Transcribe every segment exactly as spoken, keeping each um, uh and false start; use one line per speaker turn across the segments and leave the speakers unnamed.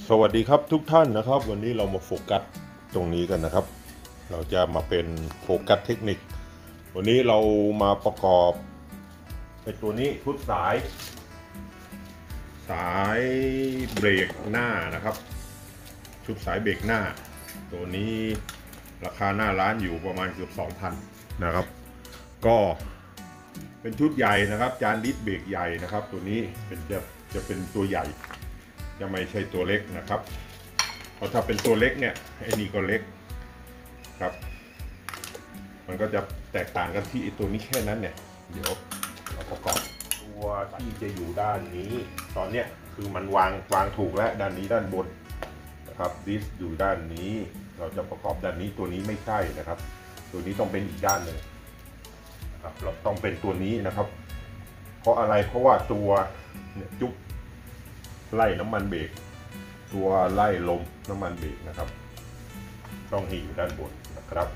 สวัสดีครับทุกท่านนะครับวันนี้เรามาโฟกัสตรงนี้กันนะครับเราจะมาเป็นโฟกัสเทคนิควันนี้เรามาประกอบไอ้ตัวนี้ชุดสายสายเบรกหน้านะครับชุดสายเบรกหน้าตัวนี้ราคาหน้าร้านอยู่ประมาณเกือบ สองพัน นะครับก็เป็นชุดใหญ่นะครับจานดิสเบรกใหญ่นะครับตัวนี้เป็นจะจะเป็นตัวใหญ่จะไม่ใช่ตัวเล็กนะครับเพราะถ้าเป็นตัวเล็กเนี่ยไอ้นี่ก็เล็กครับมันก็จะแตกต่างกันที่ตัวนี้แค่นั้นเนี่ยเดี๋ยวเราประกอบตัวที่จะอยู่ด้านนี้ตอนเนี้ยคือมันวางวางถูกแล้วด้านนี้ด้านบนนะครับดิสอยู่ด้านนี้เราจะประกอบด้านนี้ตัวนี้ไม่ใช่นะครับตัวนี้ต้องเป็นอีกด้านหนึ่งนะครับเราต้องเป็นตัวนี้นะครับเพราะอะไรเพราะว่าตัวเนี่ยจุ๊บไล่น้ำมันเบรกตัวไล่ลมน้ำมันเบรกนะครับต้องให้อยู่ด้านบนนะครับ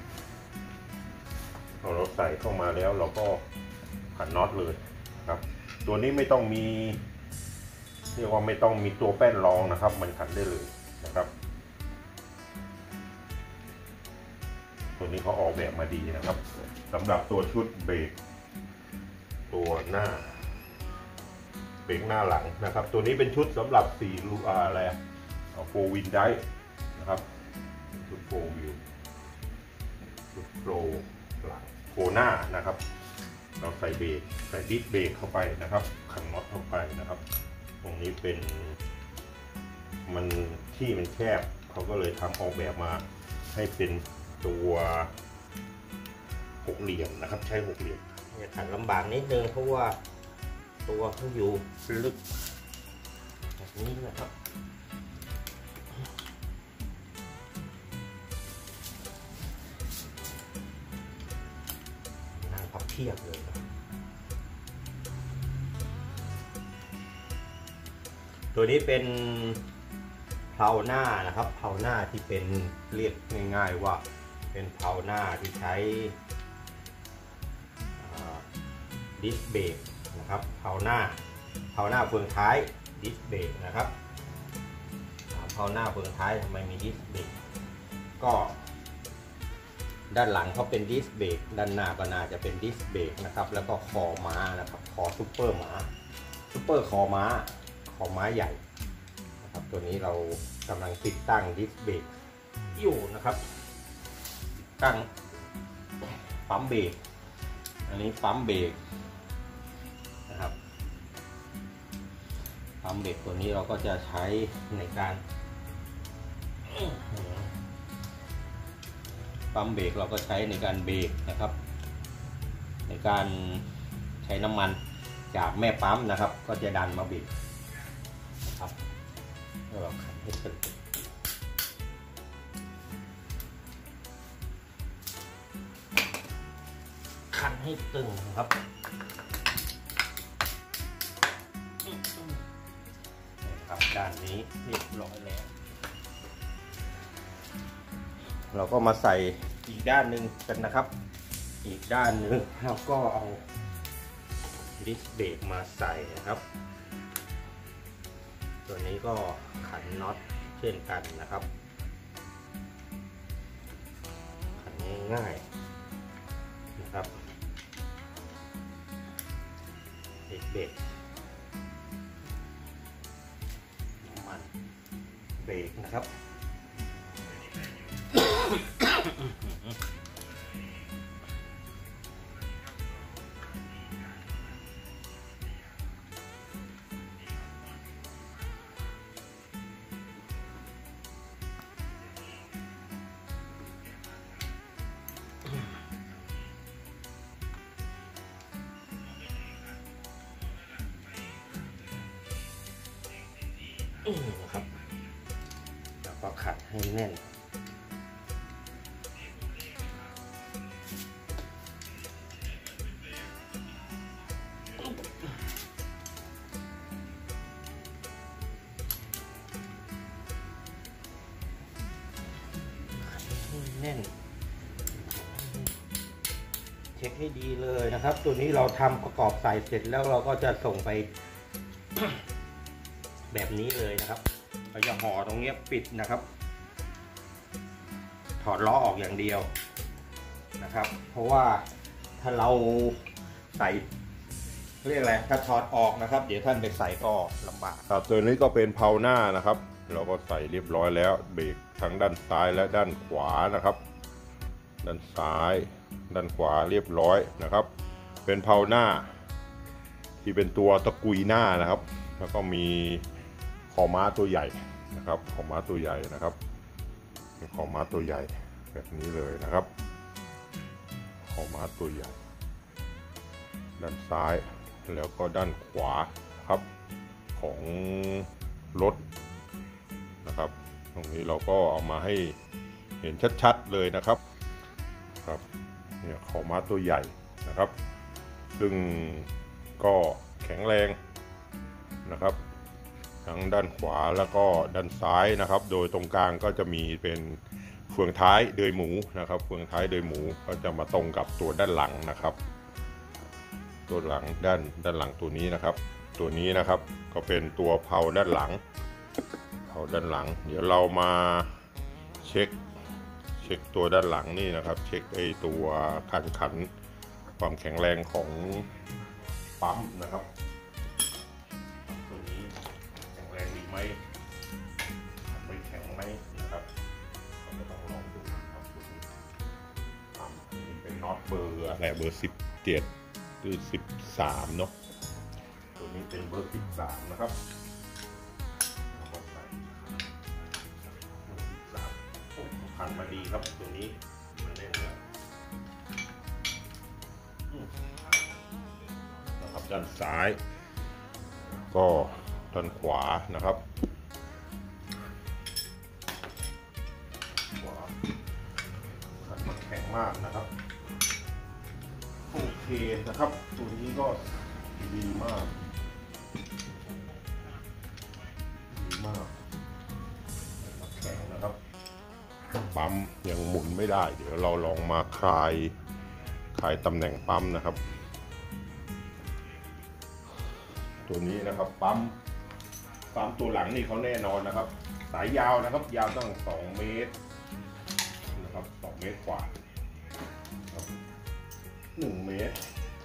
พอเราใส่เข้ามาแล้วเราก็ขันน็อตเลยครับตัวนี้ไม่ต้องมีเรียกว่าไม่ต้องมีตัวแป้นรองนะครับมันขันได้เลยนะครับตัวนี้เขาออกแบบมาดีนะครับสำหรับตัวชุดเบรกตัวหน้าเบรกหน้าหลังนะครับตัวนี้เป็นชุดสำหรับสี่ลูอะไรโฟร์วินได้นะครับชุดโฟร์วิวชุดโฟร์หลังโฟร์หน้านะครับเราใส่เบรกใส่ดิสเบรกเข้าไปนะครับขันน็อตเข้าไปนะครับตรงนี้เป็นมันที่มันแคบเขาก็เลยทำออกแบบมาให้เป็นตัวหกเหลี่ยมนะครับใช้หกเหลี่ยม
จะขันลำบากนิดนึงเพราะว่าตัวเขาอยู่ลึกแบบนี้นะครับนั่งพับเพียบเลยนะตัวนี้เป็นเพลาหน้านะครับเพลาหน้าที่เป็นเรียกง่ายๆว่าเป็นเพลาหน้าที่ใช้ดิสเบรกนะครับเพลาหน้าเพลาหน้าเฟืองท้ายดิสเบรกนะครับเพลาหน้าเฟืองท้ายทำไมมีดิสเบรกก็ด้านหลังเขาเป็นดิสเบรกด้านหน้าก็น่าจะเป็นดิสเบรกนะครับแล้วก็คอม้านะครับคอซุปเปอร์ม้าซุปเปอร์คอม้าคอม้าใหญ่นะครับตัวนี้เรากำลังติดตั้งดิสเบรกอยู่นะครับตั้งปั๊มเบรกอันนี้ปั๊มเบรกนะครับปั๊มเบรกตัวนี้เราก็จะใช้ในการปั๊มเบรกเราก็ใช้ในการเบรกนะครับในการใช้น้ำมันจากแม่ปั๊มนะครับก็จะดันมาเบรกนะครับเราขันให้ตึงขันให้ตึงครับครับด้านนี้เรียบร้อยแล้วเราก็มาใส่อีกด้านหนึ่งกันนะครับอีกด้านหนึ่งเราก็เอาดิสเบรกมาใส่นะครับตัวนี้ก็ขันน็อตเช่นกันนะครับขันง่ายๆนะครับดิสเบรกมันเบรกนะครับนะครับแล้วก็ขัดให้แน่นแน่นเช็คให้ดีเลยนะครับตัวนี้เราทำประกอบใส่เสร็จแล้วเราก็จะส่งไป แบบนี้เลยนะครับไปเราจะห่อตรงนี้ปิดนะครับถอดล้อออกอย่างเดียวนะครับ เพราะว่าถ้าเราใส่เรียกอะไรถ้าถอดออกนะครับเดี๋ยวท่านไปใส่ก็ลำบาก
ครับตัวนี้ก็เป็นเพลาหน้านะครับ เราก็ใส่เรียบร้อยแล้วเบรกทั้งด้านซ้ายและด้านขวานะครับ ด้านซ้ายด้านขวาเรียบร้อยนะครับ เป็นเพลาหน้าที่เป็นตัวตะกุยหน้านะครับ แล้วก็มีขอม้าตัวใหญ่นะครับขอม้าตัวใหญ่นะครับขอม้าตัวใหญ่แบบนี้เลยนะครับขอม้าตัวใหญ่ด้านซ้ายแล้วก็ด้านขวาครับของรถนะครับตรงนี้เราก็เอามาให้เห็นชัดๆเลยนะครับครับเนี่ยขอม้าตัวใหญ่นะครับซึ่งก็แข็งแรงนะครับทั้งด้านขวาแล้วก็ด้านซ้ายนะครับโดยตรงกลางก็จะมีเป็นเฟืองท้ายเดยหมูนะครับเฟืองท้ายเดยหมูก็จะมาตรงกับตัวด้านหลังนะครับตัวหลังด้านด้านหลังตัวนี้นะครับตัวนี้นะครับก็เป็นตัวเพลาด้านหลังเพลาด้านหลังเดี๋ยวเรามาเช็คเช็คตัวด้านหลังนี่นะครับเช็คไอตัวคันขันความแข็งแรงของปั๊มนะครับตัวนี้แข็งแรงดีไหมไม่แข็งไหมนะครับเราก็ต้องลองดูครับตัวนี้ปั๊มนี่เป็นน็อตเบอร์อะไรเบอร์สิบเจ็ดหรือสิบสามเนาะตัวนี้เป็นเบอร์สิบสามนะครับพันมาดีครับตัวนี้มันแน่นเลยนะครับด้านซ้ายก็ด้านขวานะครับขวาขันมันแข็งมากนะครับโอเคนะครับตัวนี้ก็ดีมากดีมากแข็งนะครับปั๊มยังหมุนไม่ได้เดี๋ยวเราลองมาคลายคลายตำแหน่งปั๊มนะครับตัวนี้นะครับปั๊มปั๊มตัวหลังนี่เขาแน่นอนนะครับสายยาวนะครับยาวตั้งสองเมตรนะครับสองเมตรกว่าหนึ่งเมตร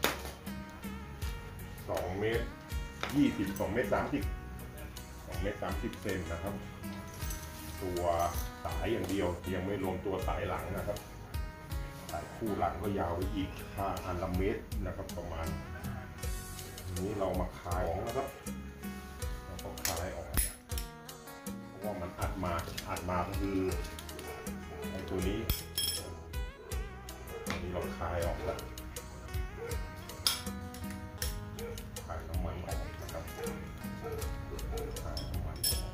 สองเมตรยี่สิบสองเมตรสามสิบสองเมตรสามสิบเซนนะครับตัวสายอย่างเดียวยังไม่รวมตัวสายหลังนะครับสายคู่หลังก็ยาวไปอีกห้าอันละเมตรนะครับประมาณนี้เรามาคลายออกนะครับเราก็คลายออกเพราะว่ามันอัดมาอัดมาก็คือไอ้ตัวนี้ตัวนี้เราคลายออกแล้วคลายน้ำมันออกนะครับคลายน้ำมันออก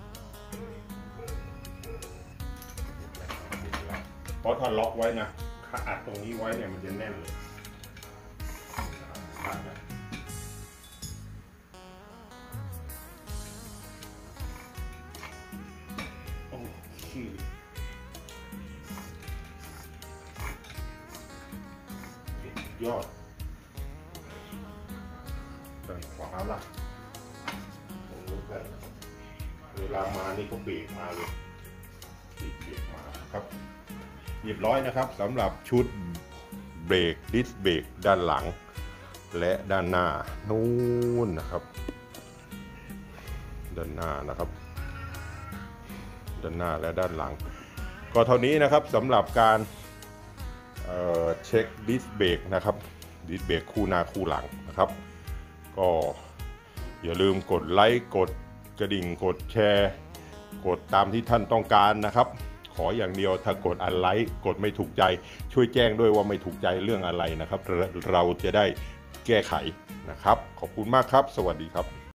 เพราะถ้าล็อกไว้นะถ้าอัดตรงนี้ไว้เนี่ยมันจะแน่นเลยโอเคยอดด้านขวาล่ะตรงนี้กันเวลามานี่ก็เบรกมาเลยเบรกมาครับเรียบร้อยนะครับสำหรับชุดเบรกดิสเบรกด้านหลังและด้านหน้านู่นนะครับด้านหน้านะครับด้านหน้าและด้านหลังก็เท่านี้นะครับสำหรับการเอ่อเช็คดิสเบรกนะครับดิสเบรกคู่หน้าคู่หลังนะครับก็อย่าลืมกดไลค์กดกระดิ่งกดแชร์กดตามที่ท่านต้องการนะครับขออย่างเดียวถ้ากดอันไลค์กดไม่ถูกใจช่วยแจ้งด้วยว่าไม่ถูกใจเรื่องอะไรนะครับเราจะได้แก้ไขนะครับขอบคุณมากครับสวัสดีครับ